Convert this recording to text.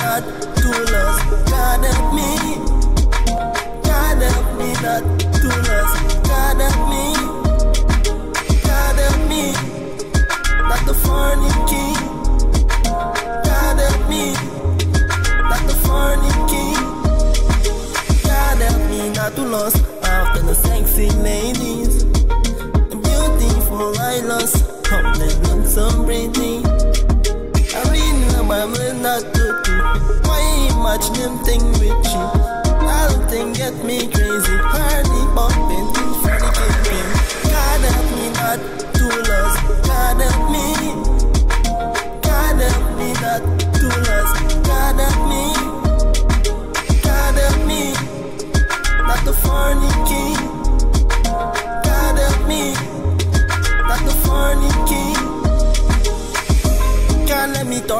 not to lust. God help me. God help me not to lust. God help me. God help me not to fornicate. God help me not to fornicate. God help me not to lust after the sexy ladies, the beautiful I lust. How they look so pretty. I read the Bible not to do. Why match them thing with you? All thing get me crazy. Hardly bumping things for the kingpin. God help me not to lust. God help me. God help me not to lust. God help me. God help me not to fornicate. God help me not to fornicate. God let me talk.